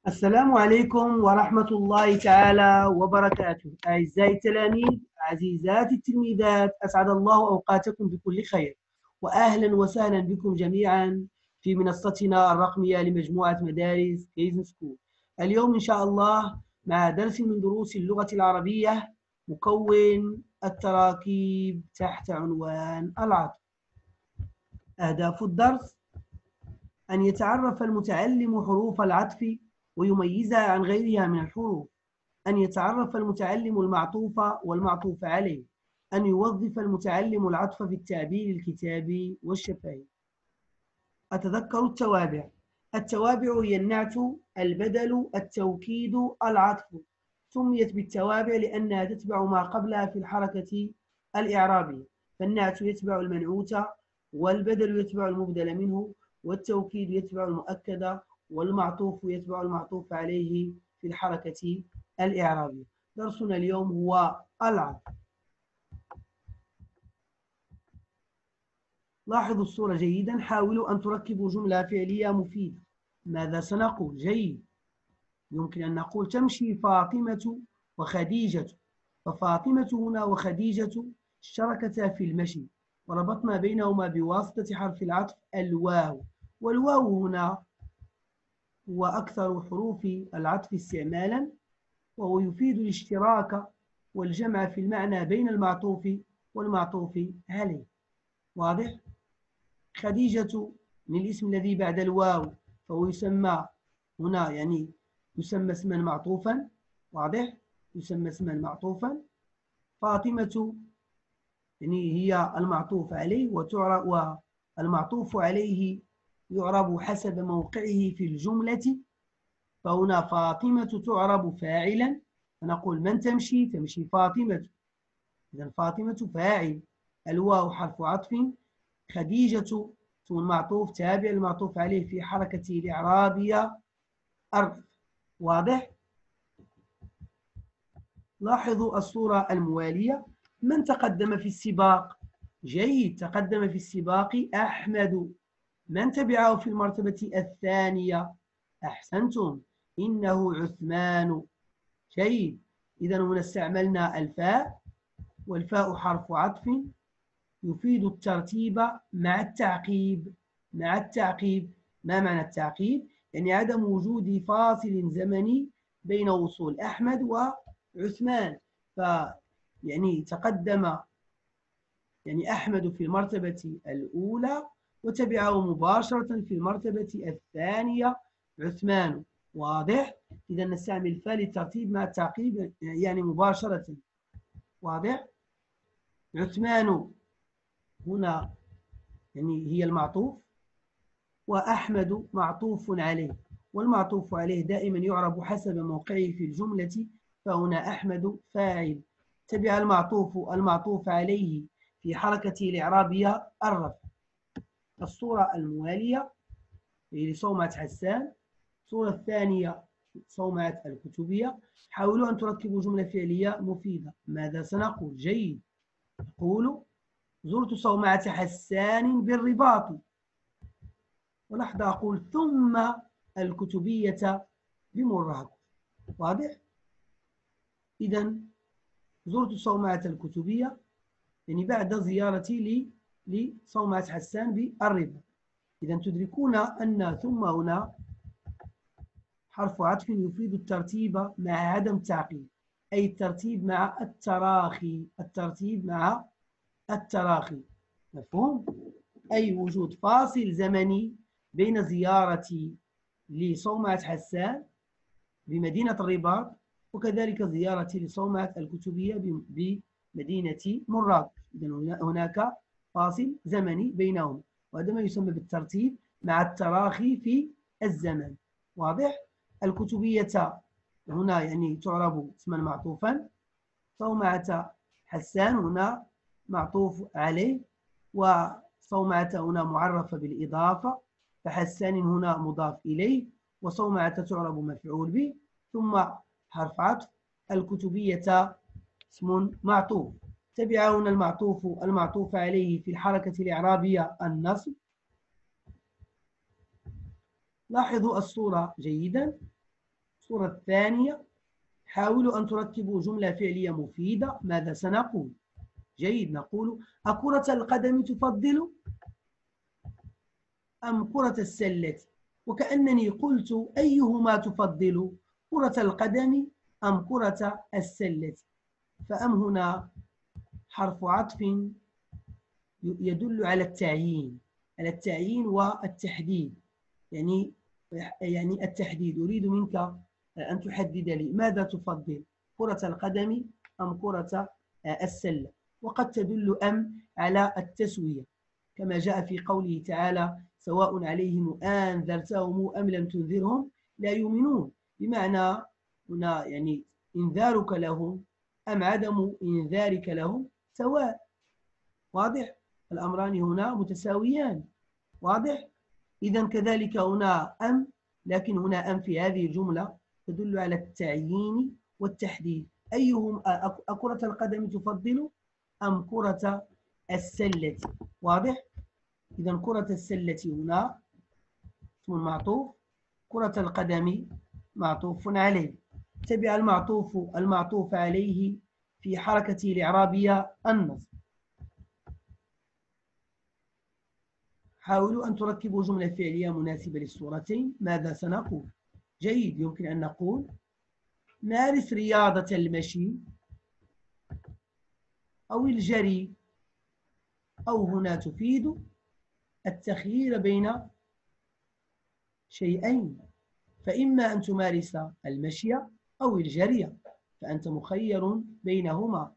السلام عليكم ورحمة الله تعالى وبركاته. أعزائي التلاميذ، عزيزاتي التلميذات، أسعد الله أوقاتكم بكل خير، وأهلا وسهلا بكم جميعا في منصتنا الرقمية لمجموعة مدارس كيزن سكول. اليوم إن شاء الله مع درس من دروس اللغة العربية مكون التراكيب تحت عنوان العطف. أهداف الدرس: أن يتعرف المتعلم حروف العطف ويميزها عن غيرها من الحروف، أن يتعرف المتعلم المعطوف والمعطوف عليه، أن يوظف المتعلم العطف في التعبير الكتابي والشفهي. أتذكر التوابع. التوابع هي النعت، البدل، التوكيد، العطف. سميت بالتوابع لأنها تتبع ما قبلها في الحركة الإعرابية، فالنعت يتبع المنعوت، والبدل يتبع المبدل منه، والتوكيد يتبع المؤكد، والمعطوف يتبع المعطوف عليه في الحركة الإعرابية. درسنا اليوم هو العطف. لاحظوا الصورة جيدا. حاولوا أن تركبوا جملة فعلية مفيدة. ماذا سنقول؟ جيد. يمكن أن نقول تمشي فاطمة وخديجة، ففاطمة هنا وخديجة اشتركتا في المشي، وربطنا بينهما بواسطة حرف العطف الواو، والواو هنا هو أكثر حروف العطف استعمالا، وهو يفيد الاشتراك والجمع في المعنى بين المعطوف والمعطوف عليه. واضح؟ خديجة من الاسم الذي بعد الواو فهو يسمى هنا يسمى اسما معطوفا. واضح؟ يسمى اسما معطوفا. فاطمة هي المعطوف عليه، والمعطوف عليه يعرب حسب موقعه في الجملة، فهنا فاطمة تعرب فاعلا، فنقول من تمشي؟ تمشي فاطمة، إذا فاطمة فاعل، الواو حرف عطف، خديجة معطوف تابع المعطوف عليه في حركة الإعرابية الرفع. واضح؟ لاحظوا الصورة الموالية. من تقدم في السباق؟ جيد، تقدم في السباق أحمد. من تبعه في المرتبة الثانية؟ أحسنتم، إنه عثمان. جيد، إذا هنا استعملنا الفاء، والفاء حرف عطف يفيد الترتيب مع التعقيب. مع التعقيب. ما معنى التعقيب؟ يعني عدم وجود فاصل زمني بين وصول أحمد وعثمان، تقدم أحمد في المرتبة الأولى، وتبعه مباشرة في المرتبة الثانية عثمان. واضح؟ إذا نستعمل الفاء للترتيب مع التعقيب، مباشرة. واضح؟ عثمان هنا هي المعطوف، وأحمد معطوف عليه، والمعطوف عليه دائما يعرب حسب موقعه في الجملة، فهنا أحمد فاعل، تبع المعطوف عليه في حركة الإعرابية الرفع. الصورة الموالية لصومعة حسان. الصورة الثانية صومعة الكتبية. حاولوا أن تركبوا جملة فعلية مفيدة. ماذا سنقول؟ جيد، نقول زرت صومعة حسان بالرباط، ولحظة أقول ثم الكتبية بمراهق. واضح؟ إذا زرت صومعة الكتبية بعد زيارتي لصومعة حسان بالرباط. إذا تدركون أن ثم هنا حرف عطف يفيد الترتيب مع عدم التعقيب، أي الترتيب مع التراخي. الترتيب مع التراخي، مفهوم؟ أي وجود فاصل زمني بين زيارتي لصومعة حسان بمدينة الرباط، وكذلك زيارتي لصومعة الكتبية بمدينة مراكش. إذن هناك فاصل زمني بينهم، وهذا ما يسمى بالترتيب مع التراخي في الزمن. واضح؟ الكتبية هنا تعرب اسما معطوفا، صومعة حسان هنا معطوف عليه، وصومعة هنا معرفة بالإضافة، فحسان هنا مضاف إليه، وصومعة تعرب مفعول به، ثم حرف عطف. الكتبية اسم معطوف، تبع هنا المعطوف عليه في الحركة الإعرابية النصب. لاحظوا الصورة جيدا. الصورة الثانية، حاولوا أن تركبوا جملة فعلية مفيدة. ماذا سنقول؟ جيد، نقول: أكرة القدم تفضل أم كرة السلة؟ وكأنني قلت: أيهما تفضل، كرة القدم أم كرة السلة؟ فأم هنا حرف عطف يدل على التعيين والتحديد. يعني التحديد، أريد منك أن تحدد لي ماذا تفضل، كرة القدم أم كرة السلة؟ وقد تدل أم على التسوية، كما جاء في قوله تعالى: سواء عليهم أنذرتهم أم لم تنذرهم لا يؤمنون. بمعنى هنا يعني إنذارك لهم أم عدم إنذارك لهم سواء. واضح؟ الأمران هنا متساويان. واضح؟ إذن كذلك هنا أم، لكن هنا أم في هذه الجملة تدل على التعيين والتحديد. أيهم، أكرة القدم تفضل أم كرة السلة؟ واضح؟ إذن كرة السلة هنا اسم معطوف، كرة القدم معطوف عليه. تبع المعطوف عليه في حركة الإعرابية النصب. حاولوا أن تركبوا جملة فعلية مناسبة للصورتين. ماذا سنقول؟ جيد، يمكن أن نقول: مارس رياضة المشي أو الجري. أو هنا تفيد التخيير بين شيئين، فإما أن تمارس المشي أو الجري، فأنت مخير بينهما.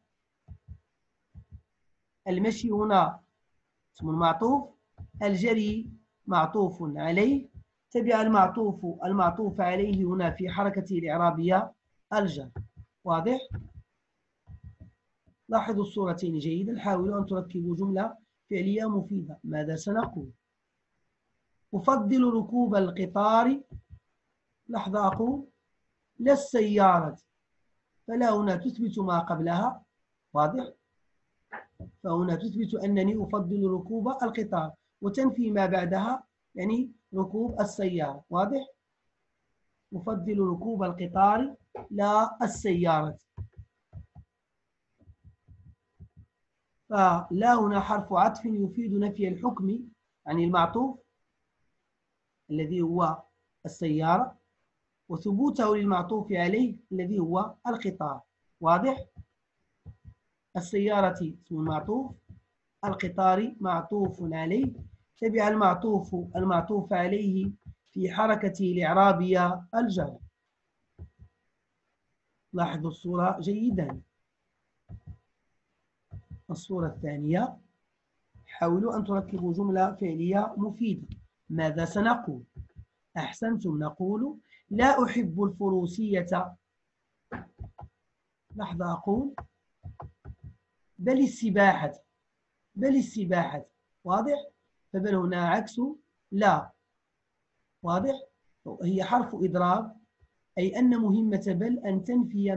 المشي هنا اسم معطوف، الجري معطوف عليه. تبع المعطوف عليه هنا في حركة الإعرابية الجر. واضح؟ لاحظوا الصورتين جيدا. حاولوا أن تركبوا جملة فعلية مفيدة. ماذا سنقول؟ أفضل ركوب القطار، لحظة أقول، لا السيارة، فلا هنا تثبت ما قبلها. واضح؟ فهنا تثبت أنني أفضل ركوب القطار، وتنفي ما بعدها، يعني ركوب السيارة. واضح؟ أفضل ركوب القطار لا السيارة. فلا هنا حرف عطف يفيد نفي الحكم عن المعطوف الذي هو السيارة، وثبوته للمعطوف عليه الذي هو القطار. واضح؟ السيارة اسم معطوف، القطار معطوف عليه. تبع المعطوف عليه في حركة الإعرابية الجر. لاحظوا الصورة جيدا. الصورة الثانية، حاولوا أن تركبوا جملة فعلية مفيدة. ماذا سنقول؟ أحسنتم، نقول: لا أحب الفروسية، لحظة أقول، بل السباحة. واضح؟ فبل هنا عكس لا. واضح؟ هي حرف إضراب، أي أن مهمة بل أن تنفي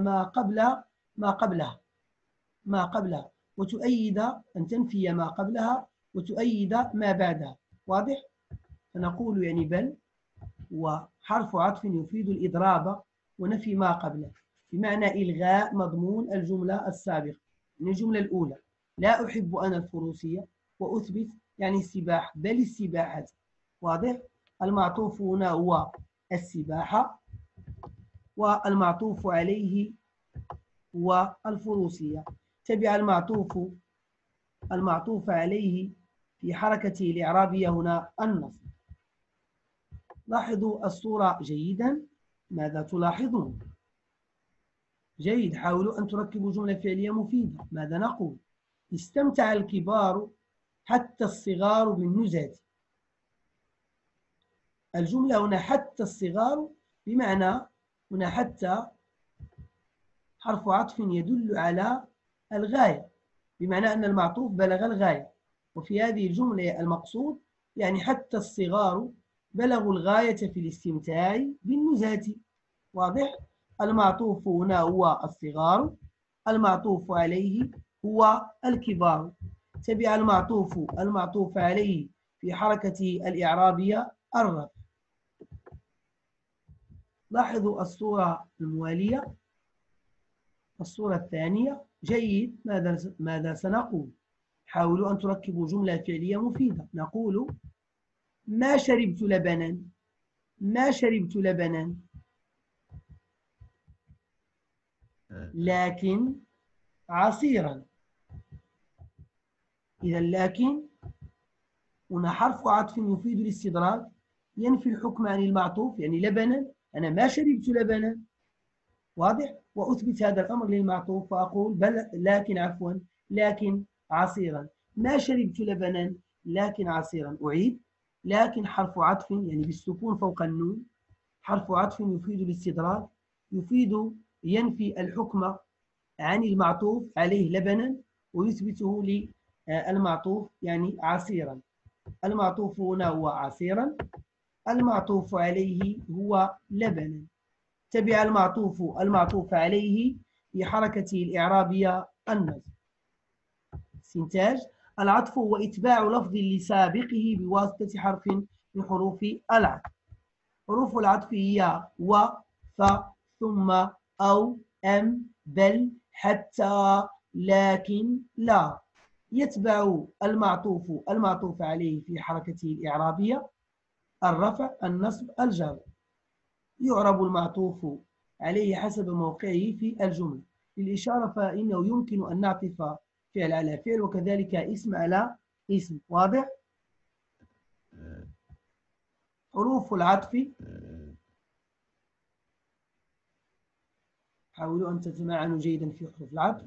ما قبلها وتؤيد، أن تنفي ما قبلها وتؤيد ما بعدها. واضح؟ فنقول يعني بل وحرف عطف يفيد الإضراب ونفي ما قبله، بمعنى إلغاء مضمون الجملة السابقة. من الجملة الأولى: لا أحب أنا الفروسية، وأثبت يعني السباحة، بل السباحة. واضح؟ المعطوف هنا هو السباحة، والمعطوف عليه هو الفروسية. تبع المعطوف عليه في حركة الإعرابية هنا النصب. لاحظوا الصورة جيدا. ماذا تلاحظون؟ جيد، حاولوا أن تركبوا جملة فعلية مفيدة. ماذا نقول؟ استمتع الكبار حتى الصغار بالنزهة. الجملة هنا حتى الصغار، بمعنى هنا حتى حرف عطف يدل على الغاية، بمعنى أن المعطوف بلغ الغاية. وفي هذه الجملة المقصود يعني حتى الصغار بلغوا الغاية في الاستمتاع بالنزهة. واضح؟ المعطوف هنا هو الصغار، المعطوف عليه هو الكبار. تبع المعطوف عليه في حركة الإعرابية الرفع. لاحظوا الصورة الموالية، الصورة الثانية. جيد. ماذا سنقول؟ حاولوا أن تركبوا جملة فعلية مفيدة. نقول ما شربت لبنا، ما شربت لبنا، لكن عصيرا. إذا لكن هنا حرف عطف يفيد الاستدراك، ينفي الحكم عن المعطوف، يعني لبنا، أنا ما شربت لبنا، واضح؟ وأثبت هذا الأمر للمعطوف فأقول بل لكن عفوا لكن عصيرا، ما شربت لبنا لكن عصيرا. أعيد. لكن حرف عطف يعني بالسكون فوق النون، حرف عطف يفيد الاستدراك، ينفي الحكم عن المعطوف عليه لبنا ويثبته للمعطوف يعني عصيرا. المعطوف هنا هو عصيرا، المعطوف عليه هو لبنا. تبع المعطوف عليه بحركته الإعرابية النصب. استنتاج: العطف هو إتباع لفظ لسابقه بواسطة حرف من حروف العطف. حروف العطف هي و، ف، ثم، أو، أم، بل، حتى، لكن، لا. يتبع المعطوف عليه في حركته الإعرابية الرفع، النصب، الجر. يعرب المعطوف عليه حسب موقعه في الجملة. للإشارة فإنه يمكن أن نعطف فعل على فعل وكذلك اسم على اسم. واضح؟ حروف العطف، حاولوا أن تتمعنوا جيدا في حروف العطف.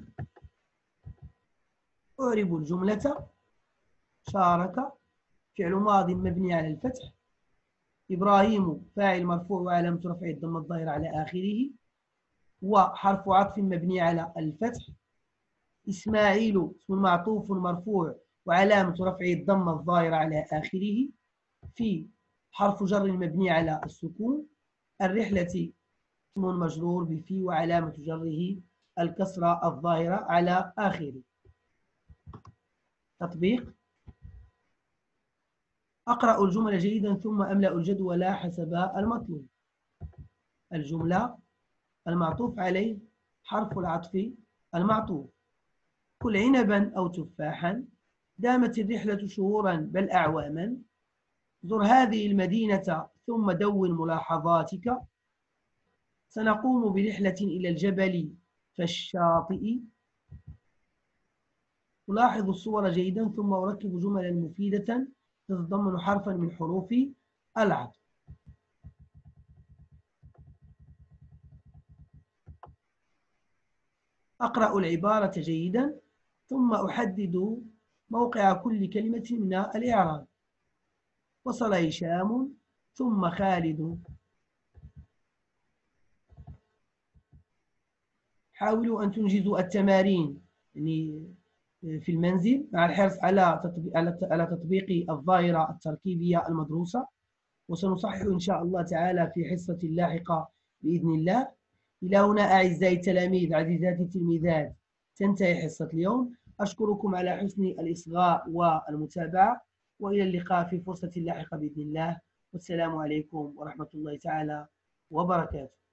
أعرب الجملة. شارك فعل ماض مبني على الفتح، إبراهيم فاعل مرفوع وعلامة رفعه الضمة الظاهرة على آخره، وحرف عطف مبني على الفتح. إسماعيل اسم معطوف مرفوع وعلامة رفعه الضمة الظاهرة على آخره، في حرف جر مبني على السكون. الرحلة اسم مجرور بفي وعلامة جره الكسرة الظاهرة على آخره. تطبيق: أقرأ الجمل جيدا ثم أملأ الجدول حسب المطلوب. الجملة: المعطوف عليه حرف العطف المعطوف. كل عنبا أو تفاحا، دامت الرحلة شهورا بل أعواما، زر هذه المدينة ثم دون ملاحظاتك، سنقوم برحلة إلى الجبل فالشاطئ. ألاحظ الصور جيدا ثم أركب جملا مفيدة تتضمن حرفا من حروف العطف. أقرأ العبارة جيدا ثم أحدد موقع كل كلمة من الإعراب. وصل هشام ثم خالد. حاولوا أن تنجزوا التمارين يعني في المنزل مع الحرص على تطبيق الظاهرة التركيبية المدروسة، وسنصحح إن شاء الله تعالى في حصة لاحقة بإذن الله. إلى هنا أعزائي التلاميذ عزيزاتي التلميذات تنتهي حصة اليوم. أشكركم على حسن الإصغاء والمتابعة، وإلى اللقاء في فرصة لاحقة بإذن الله. والسلام عليكم ورحمة الله تعالى وبركاته.